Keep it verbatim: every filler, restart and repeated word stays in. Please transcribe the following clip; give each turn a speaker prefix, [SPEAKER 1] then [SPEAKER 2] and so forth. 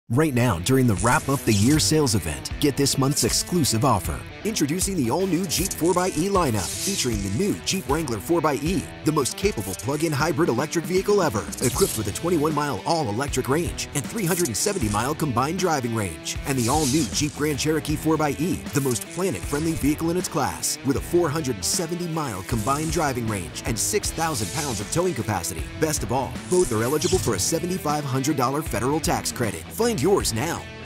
[SPEAKER 1] Right now, during the Wrap Up the Year sales event, get this month's exclusive offer. Introducing the all-new Jeep four by E lineup, featuring the new Jeep Wrangler four by E, the most capable plug-in hybrid electric vehicle ever, equipped with a twenty-one mile all-electric range and three hundred seventy mile combined driving range. And the all-new Jeep Grand Cherokee four by E, the most planet-friendly vehicle in its class, with a four hundred seventy mile combined driving range and six thousand pounds of towing capacity. Best of all, both are eligible for a seven thousand five hundred dollars federal tax credit. Find yours now.